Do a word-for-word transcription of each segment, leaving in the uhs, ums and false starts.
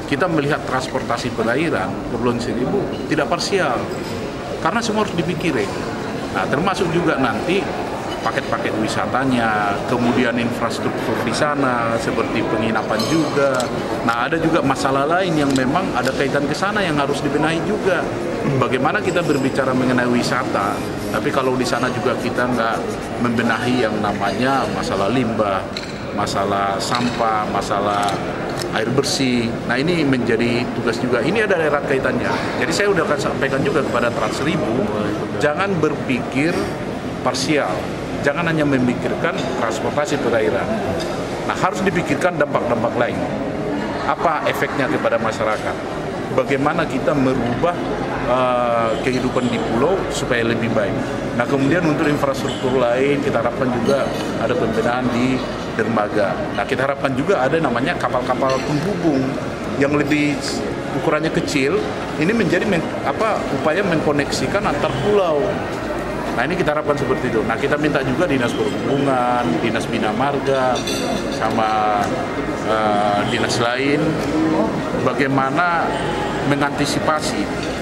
kita melihat transportasi perairan Kepulauan Seribu tidak parsial, karena semua harus dipikirin. Nah, termasuk juga nanti paket-paket wisatanya, kemudian infrastruktur di sana seperti penginapan juga. Nah, ada juga masalah lain yang memang ada kaitan ke sana yang harus dibenahi juga. Bagaimana kita berbicara mengenai wisata, tapi kalau di sana juga kita nggak membenahi yang namanya masalah limbah, masalah sampah, masalah air bersih. Nah, ini menjadi tugas juga. Ini ada erat kaitannya. Jadi saya udah akan sampaikan juga kepada Trans Seribu, jangan berpikir parsial. Jangan hanya memikirkan transportasi perairan. Nah, harus dipikirkan dampak-dampak lain. Apa efeknya kepada masyarakat? Bagaimana kita merubah uh, kehidupan di pulau supaya lebih baik. Nah, kemudian untuk infrastruktur lain kita harapkan juga ada pembenahan di dermaga. Nah, kita harapkan juga ada namanya kapal-kapal penghubung yang lebih ukurannya kecil. Ini menjadi men, apa upaya mengkoneksikan antar pulau. Nah, ini kita harapkan seperti itu. Nah, kita minta juga Dinas Perhubungan, Dinas Bina Marga, sama uh, dinas lain bagaimana mengantisipasi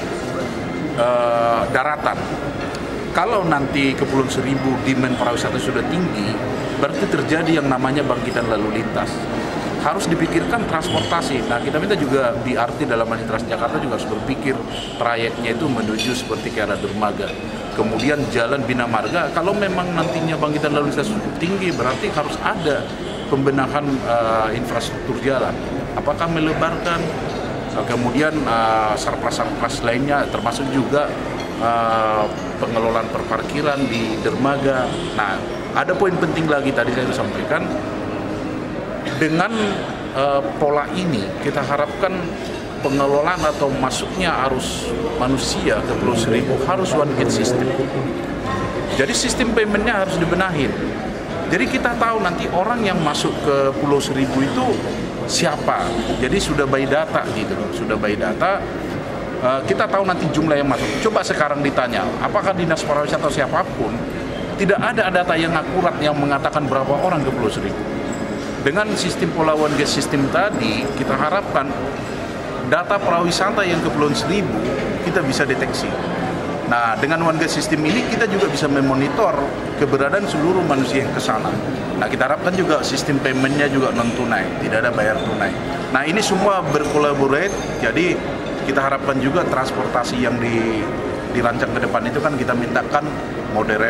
uh, daratan. Kalau nanti Kepulauan Seribu demand pariwisata sudah tinggi, berarti terjadi yang namanya bangkitan lalu lintas. Harus dipikirkan transportasi. Nah, kita minta juga B R T dalam hal Transjakarta juga harus berpikir trayeknya itu menuju seperti ke arah dermaga. Kemudian jalan Bina Marga, kalau memang nantinya bangkitan lalu lintas cukup tinggi, berarti harus ada pembenahan uh, infrastruktur jalan. Apakah melebarkan, uh, kemudian uh, sarpras-sarpras lainnya, termasuk juga uh, pengelolaan perparkiran di dermaga. Nah, ada poin penting lagi tadi saya sampaikan, dengan uh, pola ini kita harapkan pengelolaan atau masuknya arus manusia ke Pulau Seribu harus one gate system. Jadi sistem paymentnya harus dibenahin. Jadi kita tahu nanti orang yang masuk ke Pulau Seribu itu siapa. Jadi sudah by data gitu, sudah by data. Uh, kita tahu nanti jumlah yang masuk. Coba sekarang ditanya, apakah Dinas Pariwisata atau siapapun, tidak ada data yang akurat yang mengatakan berapa orang ke Pulau Seribu. Dengan sistem pola one gate system tadi, kita harapkan data pariwisata yang ke Kepulauan Seribu kita bisa deteksi. Nah, dengan one gate system ini kita juga bisa memonitor keberadaan seluruh manusia yang ke sana. Nah, kita harapkan juga sistem paymentnya juga non tunai, tidak ada bayar tunai. Nah, ini semua berkolaborate. Jadi kita harapkan juga transportasi yang di, dirancang ke depan itu kan kita mintakan modern,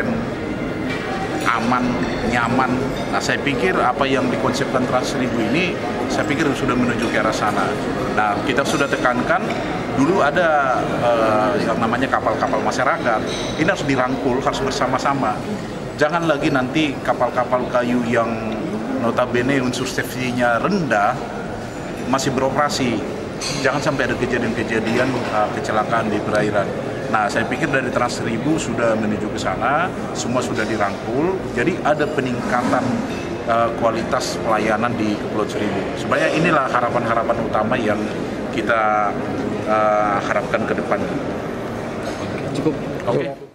aman, nyaman. Nah, saya pikir apa yang dikonsepkan Trans Seribu ini, saya pikir sudah menuju ke arah sana. Nah, kita sudah tekankan, dulu ada uh, yang namanya kapal-kapal masyarakat, ini harus dirangkul, harus bersama-sama. Jangan lagi nanti kapal-kapal kayu yang notabene unsur safety-nya rendah, masih beroperasi. Jangan sampai ada kejadian-kejadian uh, kecelakaan di perairan. Nah, saya pikir dari Trans Seribu sudah menuju ke sana, semua sudah dirangkul, jadi ada peningkatan uh, kualitas pelayanan di Kepulauan Seribu. Sebenarnya inilah harapan-harapan utama yang kita uh, harapkan ke depan. Cukup. Oke. Okay.